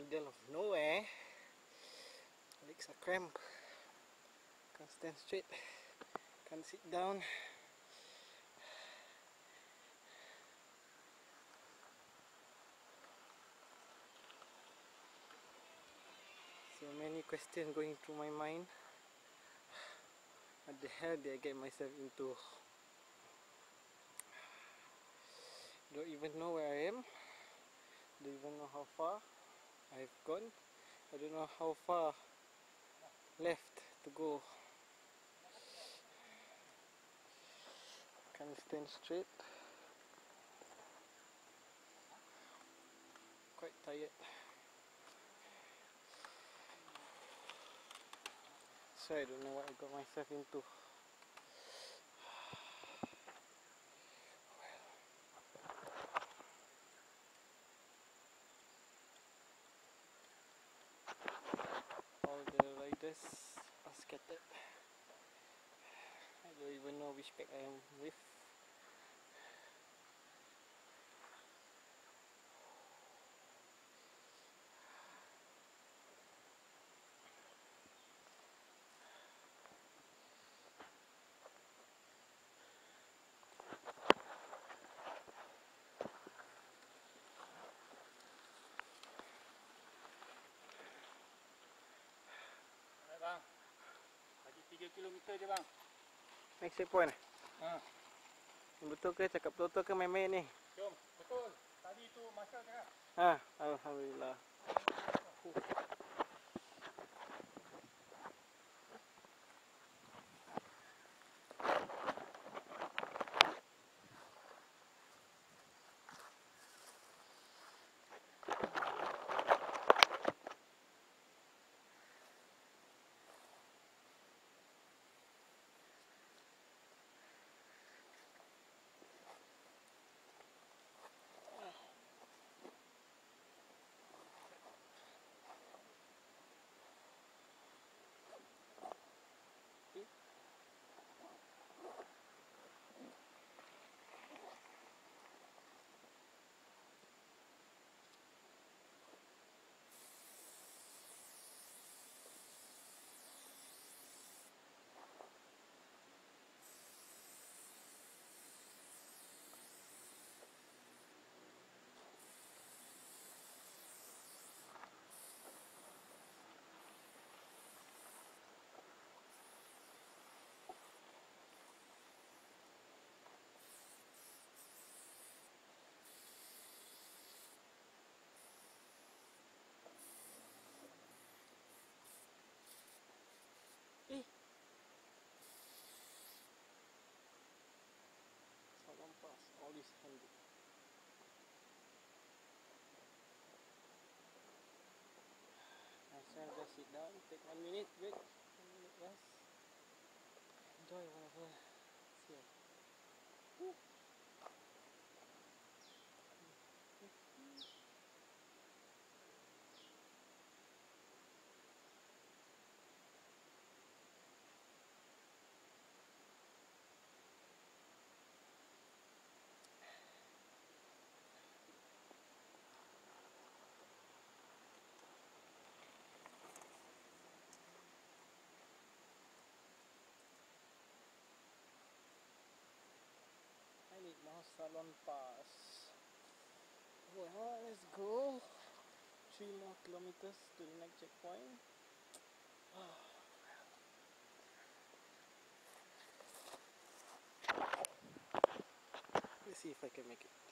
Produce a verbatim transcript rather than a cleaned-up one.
middle of nowhere. Legs are cramped. Can't stand straight. Can't sit down. So many questions going through my mind. What the hell did I get myself into? Don't even know where I am. Don't even know how far I've gone. I don't know how far left to go. Can't stand straight. Quite tired. So I don't know what I got myself into. All the riders are scattered. I don't even know which pack I am with. Bang, lagi tiga kilometer je bang. Next checkpoint eh? Ha. Betul ke cakap betul ke main-main ni? Jom, betul. Tadi tu Marshal cakap. Ha, Alhamdulillah. Eh, salam pas, all is handy. Myself just sit down, take one minute break, one minute rest, enjoy whatever is here. Woo. I need more salon pass. Well, let's go. Three more kilometers to the next checkpoint. Let's see if I can make it.